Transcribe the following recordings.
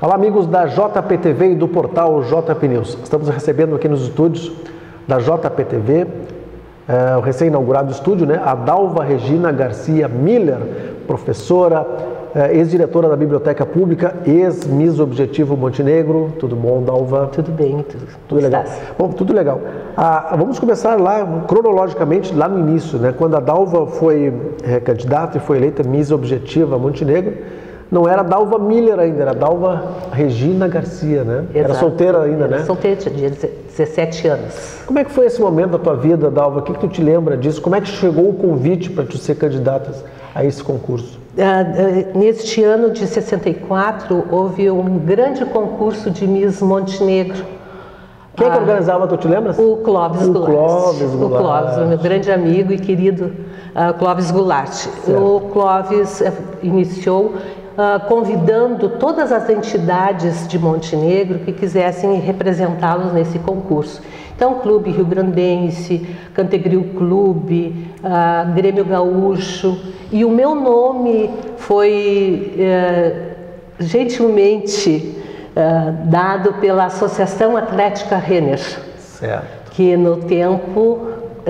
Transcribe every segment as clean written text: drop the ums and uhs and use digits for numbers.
Olá, amigos da JPTV e do portal JP News. Estamos recebendo aqui nos estúdios da JPTV, o recém-inaugurado estúdio, né? A Dalva Regina Garcia Miller, professora, ex-diretora da Biblioteca Pública, ex-Miss Objetivo Montenegro. Tudo bom, Dalva? Tudo bem, tudo legal. Bom, tudo legal. Vamos começar lá, cronologicamente, lá no início, né? Quando a Dalva foi candidata e foi eleita Miss Objetiva Montenegro, não era Dalva Miller ainda, era Dalva Regina Garcia, né? Exato. Era solteira ainda, era né? Solteira, tinha 17 anos. Como é que foi esse momento da tua vida, Dalva? O que tu te lembra disso? Como é que chegou o convite para tu ser candidata a esse concurso? Neste ano de 64, houve um grande concurso de Miss Montenegro. Quem é que organizava, tu te lembras? O Clóvis Goulart. Clóvis Goulart. O Clóvis, o meu grande amigo e querido Clóvis Goulart. Certo. O Clóvis iniciou convidando todas as entidades de Montenegro que quisessem representá-los nesse concurso. Então, Clube Rio Grandense, Cantegril Clube, Grêmio Gaúcho, e o meu nome foi gentilmente dado pela Associação Atlética Renner, certo. Que no tempo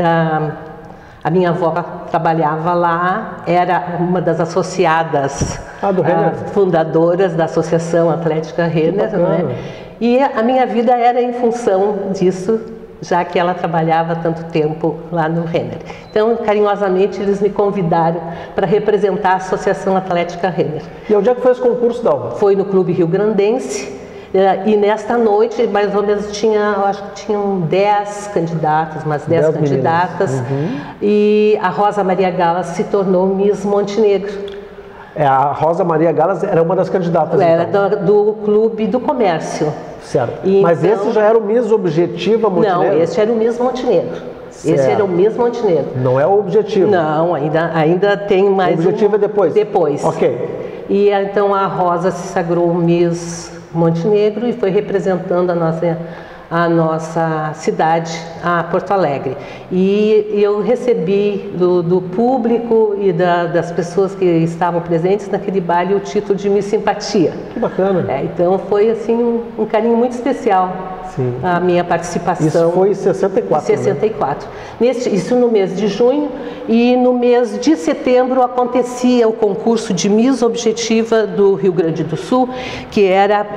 a minha avó trabalhava lá, era uma das associadas fundadoras da Associação Atlética Renner, né? E a minha vida era em função disso, já que ela trabalhava tanto tempo lá no Renner. Então, carinhosamente, eles me convidaram para representar a Associação Atlética Renner. E onde é que foi esse concurso, Dalva? Foi no Clube Rio Grandense. E nesta noite, mais ou menos, eu acho que tinham 10 candidatas, umas 10 candidatas. Uhum. E a Rosa Maria Galas se tornou Miss Montenegro. A Rosa Maria Galas era uma das candidatas. Era então. do Clube do Comércio. Certo. E mas então, esse já era o Miss Objetiva Montenegro? Não, esse era o Miss Montenegro. Certo. Esse era o Miss Montenegro. Não é o Objetivo? Não, ainda tem mais. O Objetivo é depois? Depois. Ok. E então a Rosa se sagrou Miss Montenegro e foi representando a nossa cidade, a Porto Alegre. E eu recebi do público e das pessoas que estavam presentes naquele baile o título de Miss Simpatia. Que bacana. Então foi assim um carinho muito especial. Sim. A minha participação. Isso foi em 64, 64. Né? Isso no mês de junho, e no mês de setembro acontecia o concurso de Miss Objetiva do Rio Grande do Sul, que era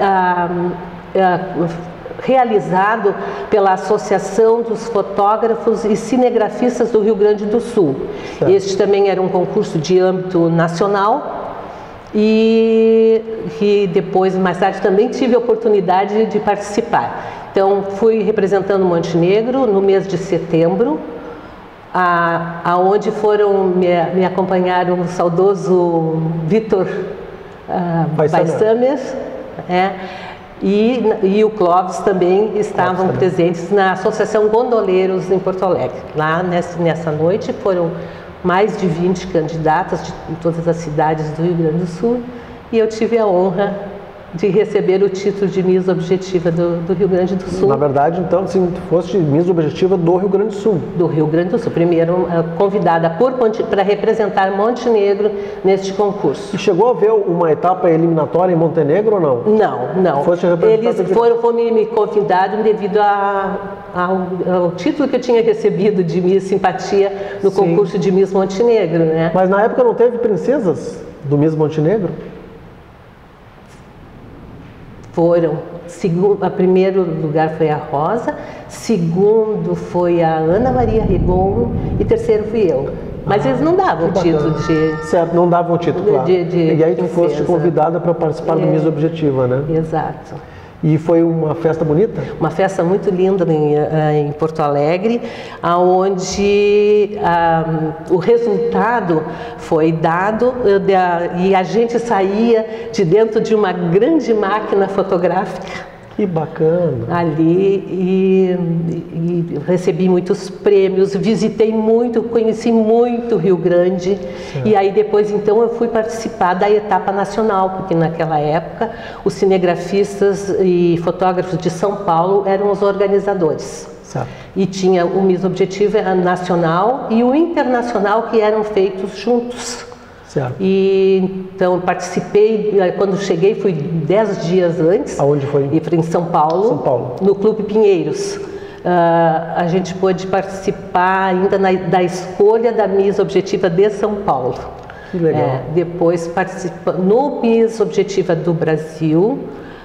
realizado pela Associação dos Fotógrafos e Cinegrafistas do Rio Grande do Sul. Certo. Este também era um concurso de âmbito nacional. E depois, mais tarde, também tive a oportunidade de participar. Então, fui representando Montenegro no mês de setembro, aonde me acompanharam o saudoso Vitor Beisamer, e o Clóvis também estavam presentes na Associação Gondoleiros em Porto Alegre. Lá nessa noite foram mais de 20 candidatas de todas as cidades do Rio Grande do Sul, e eu tive a honra de receber o título de Miss Objetiva do Rio Grande do Sul. Na verdade, então, sim, tu foste Miss Objetiva do Rio Grande do Sul. Do Rio Grande do Sul. Primeiro convidada para representar Montenegro neste concurso. E chegou a haver uma etapa eliminatória em Montenegro ou não? Não. Foste Eles me convidaram devido ao título que eu tinha recebido de Miss Simpatia no concurso de Miss Montenegro, né? Mas na época não teve princesas do Miss Montenegro? Foram. A primeiro lugar foi a Rosa, segundo foi a Ana Maria Rigon e terceiro fui eu. Mas eles não davam o título de... Certo, não davam o título, claro. E aí tu foste convidada para participar do Miss Objetiva, né? Exato. E foi uma festa bonita? Uma festa muito linda em Porto Alegre, onde o resultado foi dado e a gente saía de dentro de uma grande máquina fotográfica. Que bacana! Ali, e recebi muitos prêmios, visitei muito, conheci muito Rio Grande. Certo. E aí depois então eu fui participar da etapa nacional, porque naquela época os cinegrafistas e fotógrafos de São Paulo eram os organizadores. Certo. E tinha o Miss Objetivo nacional e o internacional, que eram feitos juntos. Certo. E então participei, quando cheguei fui 10 dias antes. Aonde foi? E foi em São Paulo. São Paulo. No Clube Pinheiros. A gente pôde participar ainda da escolha da Miss Objetiva de São Paulo. Que legal. Depois participa no Miss Objetiva do Brasil.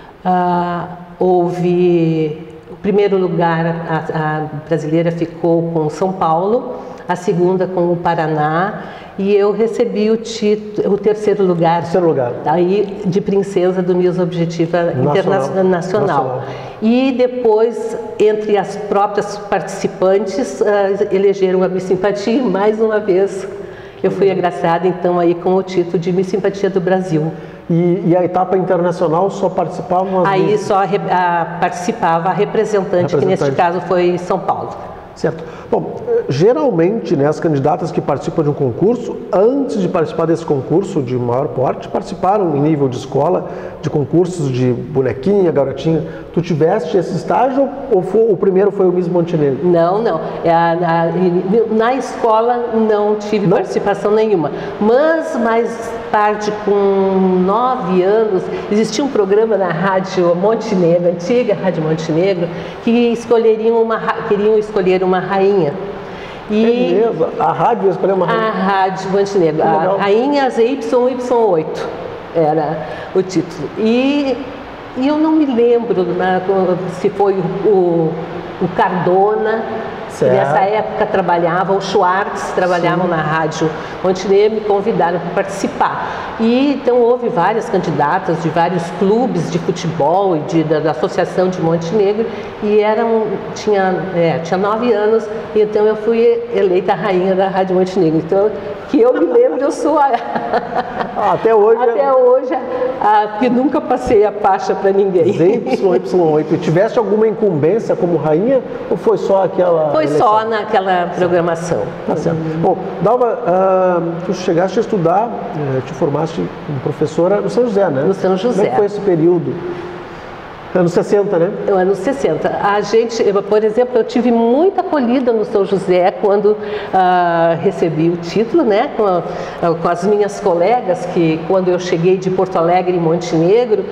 Houve o primeiro lugar, a brasileira ficou com São Paulo, a segunda com o Paraná, e eu recebi o terceiro lugar. Aí de princesa do Miss Objetiva Nacional. E depois, entre as próprias participantes, elegeram a Miss Simpatia, mais uma vez eu fui agraciada então aí com o título de Miss Simpatia do Brasil. E a etapa internacional só participavam as Aí só participava a representante, que neste caso foi São Paulo. Certo. Bom, geralmente, né, as candidatas que participam de um concurso, antes de participar desse concurso de maior porte, participaram em nível de escola, de concursos de bonequinha, garotinha. Tu tiveste esse estágio ou o primeiro foi o Miss Montenegro? Não. Na escola não tive participação nenhuma. Mas mais tarde, com 9 anos, existia um programa na Rádio Montenegro, antiga Rádio Montenegro, que queriam escolher uma rainha. E a rádio escolheu uma rainha? A Rádio Montenegro. A rainha ZYY8 era o título. E eu não me lembro se foi o Cardona, que nessa época trabalhava, o Schwartz, trabalhavam na Rádio Montenegro, me convidaram para participar. E então houve várias candidatas de vários clubes de futebol e da Associação de Montenegro, e tinha 9 anos, e então eu fui eleita a rainha da Rádio Montenegro. Então, que eu me lembro, eu sou até hoje. Até hoje, que nunca passei a faixa para ninguém. ZYY8. E tiveste alguma incumbência como rainha ou foi só aquela? Foi eleição? Só naquela programação. Tá certo. Bom, Dalva, tu chegaste a estudar, te formaste como professora no São José, né? No São José. Como é que foi esse período? Anos 60, né? Anos 60. Por exemplo, eu tive muita acolhida no São José quando recebi o título, né? Com as minhas colegas, que quando eu cheguei de Porto Alegre, em Montenegro,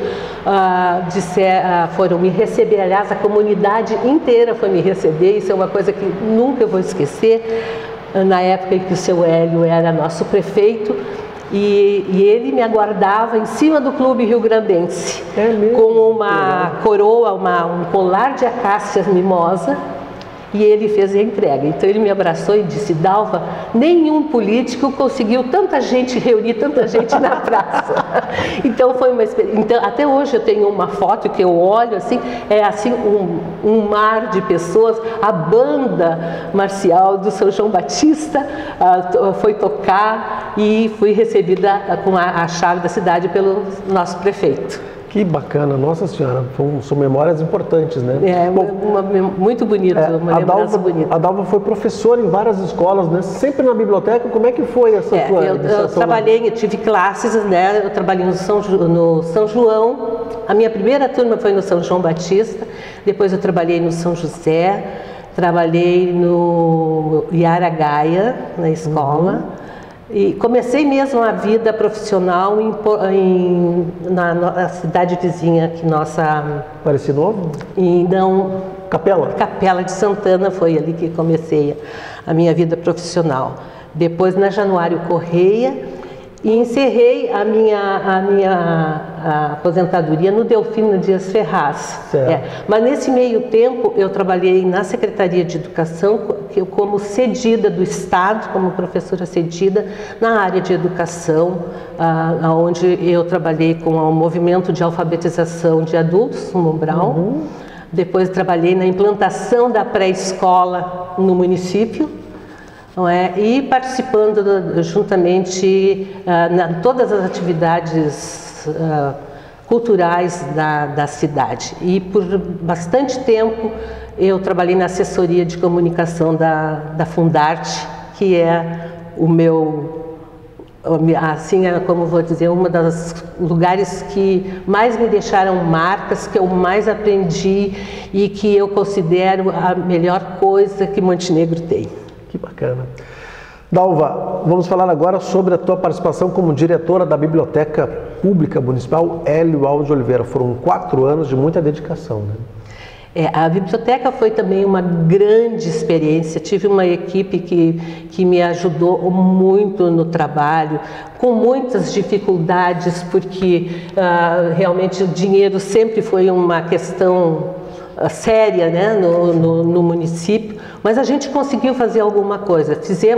foram me receber. Aliás, a comunidade inteira foi me receber. Isso é uma coisa que nunca eu vou esquecer. Na época em que o seu Hélio era nosso prefeito, e ele me aguardava em cima do Clube Rio-Grandense, com uma coroa, um colar de acácia mimosa, e ele fez a entrega. Então ele me abraçou e disse: Dalva, nenhum político conseguiu reunir tanta gente na praça. Então foi uma experiência. Então, até hoje eu tenho uma foto que eu olho assim, um mar de pessoas. A banda marcial do São João Batista foi tocar e fui recebida com a chave da cidade pelo nosso prefeito. Que bacana, Nossa Senhora, são memórias importantes, né? Muito bonito, uma lembrança bonita. A Dalva foi professora em várias escolas, né? Sempre na biblioteca. Como é que foi essa tua iniciação? Eu tive classes, né? Eu trabalhei no São João. A minha primeira turma foi no São João Batista. Depois eu trabalhei no São José. Trabalhei no Iaragaia, na escola. E comecei mesmo a vida profissional na cidade vizinha, que nossa... Parece Novo? E não... Capela de Santana, foi ali que comecei a minha vida profissional. Depois na Januário Correia, e encerrei a minha aposentadoria no Delfino Dias Ferraz. Mas nesse meio tempo eu trabalhei na Secretaria de Educação como cedida do Estado, como professora cedida na área de educação, onde eu trabalhei com o movimento de alfabetização de adultos no Umbral. Depois trabalhei na implantação da pré-escola no município. E participando juntamente em todas as atividades culturais da cidade. E por bastante tempo eu trabalhei na assessoria de comunicação da Fundarte, que é o meu, assim como vou dizer, uma das lugares que mais me deixaram marcas, que eu mais aprendi e que eu considero a melhor coisa que Montenegro tem. Que bacana. Dalva, vamos falar agora sobre a tua participação como diretora da Biblioteca Pública Municipal Hélio Alves de Oliveira. Foram 4 anos de muita dedicação, né? A biblioteca foi também uma grande experiência. Tive uma equipe que me ajudou muito no trabalho, com muitas dificuldades, porque realmente o dinheiro sempre foi uma questão séria, né, no município, mas a gente conseguiu fazer alguma coisa.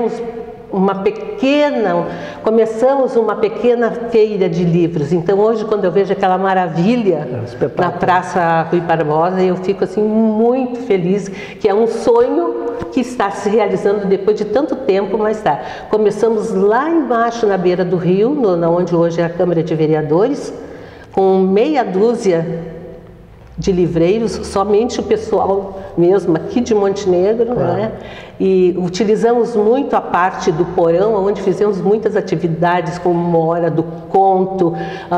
Começamos uma pequena feira de livros. Então hoje, quando eu vejo aquela maravilha na Praça Rui Barbosa, eu fico assim muito feliz, que é um sonho que está se realizando depois de tanto tempo, mas tá. Começamos lá embaixo na beira do rio, onde hoje é a Câmara de Vereadores, com meia dúzia de livreiros, somente o pessoal mesmo aqui de Montenegro, né? E utilizamos muito a parte do porão, onde fizemos muitas atividades, como uma hora do conto,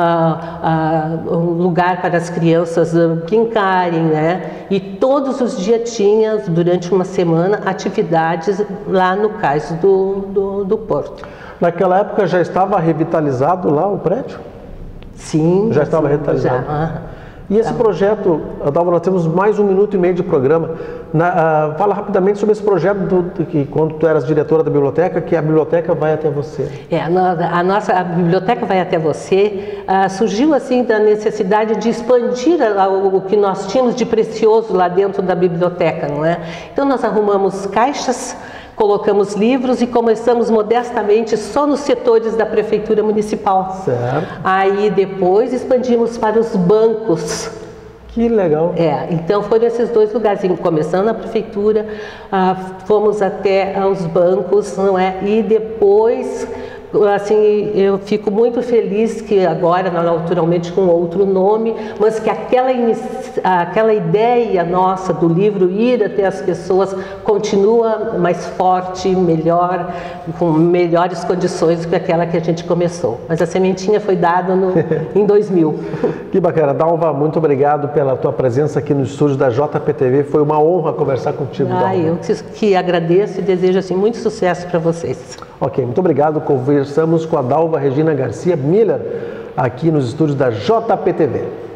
um lugar para as crianças brincarem, né? E todos os dias tinha, durante uma semana, atividades lá no cais do Porto. Naquela época já estava revitalizado lá o prédio? Sim. Já estava revitalizado? Já. E esse projeto, Dalva, nós temos mais 1 minuto e meio de programa. Fala rapidamente sobre esse projeto que quando tu eras diretora da biblioteca, que a biblioteca vai até você. A biblioteca vai até você surgiu assim da necessidade de expandir o que nós tínhamos de precioso lá dentro da biblioteca, não é? Então nós arrumamos caixas, colocamos livros e começamos modestamente só nos setores da Prefeitura Municipal. Certo. Aí depois expandimos para os bancos. Que legal. Então foram esses 2 lugares, começando na Prefeitura, fomos até aos bancos, não é? E depois, assim, eu fico muito feliz que agora, naturalmente com outro nome, mas que aquela ideia nossa do livro ir até as pessoas continua mais forte, melhor, com melhores condições do que aquela que a gente começou. Mas a sementinha foi dada em 2000. Que bacana. Dalva, muito obrigado pela tua presença aqui no estúdio da JPTV. Foi uma honra conversar contigo, Dalva. Eu que agradeço e desejo assim, muito sucesso para vocês. Ok, muito obrigado. Conversamos com a Dalva Regina Garcia Miller aqui nos estúdios da JPTV.